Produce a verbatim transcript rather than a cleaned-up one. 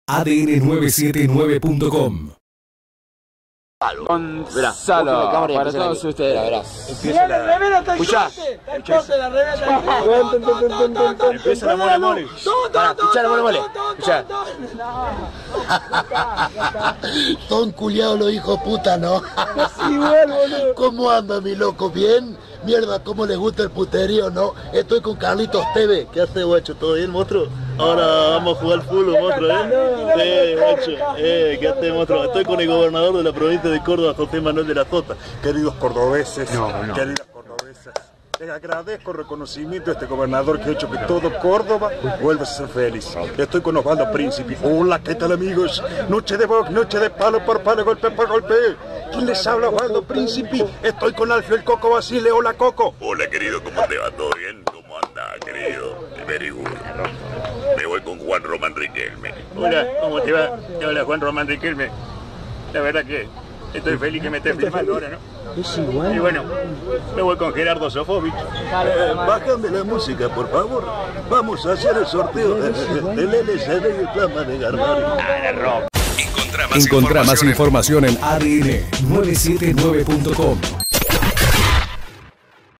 A D N nueve siete nueve punto com. Gonzalo, para todos ustedes. Empieza la... Escuchá. Empieza la mole mole. Escuchá la mole mole. Escuchá. Ton culiao los hijos puta, ¿no? ¿Cómo anda mi loco? ¿Bien? Mierda, ¿cómo les gusta el puterío, no? Estoy con Carlitos Teve. ¿Qué hace, guacho? ¿Todo bien, monstruo? Ahora vamos a jugar fútbol, monstruo, ¿eh? Sí, guacho. Eh, ¿qué hace, monstruo? Estoy con el gobernador de la provincia de Córdoba, José Manuel de la Sota. Queridos cordobeses, No, no. queridas cordobesas, les agradezco el reconocimiento a este gobernador que ha hecho que todo Córdoba vuelva a ser feliz. Estoy con Osvaldo Príncipe. Hola, ¿qué tal, amigos? Noche de box, noche de palo por palo, golpe por golpe. ¿Quién les habla, Osvaldo Príncipe? Estoy con Alfio el Coco Basile. Hola, Coco. Hola, querido, ¿cómo te va? ¿Todo bien? ¿Cómo anda, querido? Very good. Me voy con Juan Román Riquelme. Hola, ¿cómo te va? Hola, Juan Román Riquelme. La verdad que estoy feliz que me estés filmando ahora, ¿no? Es igual. Y bueno, me voy con Gerardo Sofovich. Eh, bájame la música, por favor. Vamos a hacer el sorteo del L C D y el plasma de Gardari. Encontrá más información en A D N nueve siete nueve punto com.